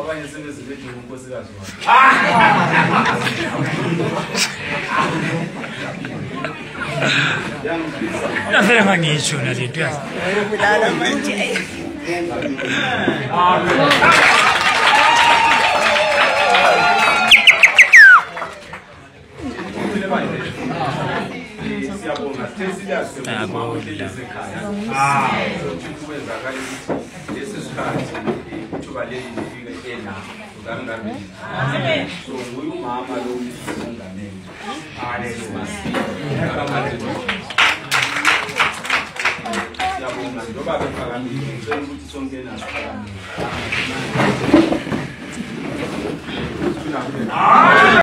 abanye sebezilethe unkosikazi wakhe. Ngafela ngisho nalento yazi. Ayobulala manje. Siyabonga sesiyase ngokukhaya. Sokuwenzakala ukuthi lesi sikhathi ithuba leli lifike enakho kangabe. Amen. So nguye umama lo umongameli. Haleluya. Siyabonga njengoba bephakamile ngicela ukuthi sonke naso phakamile.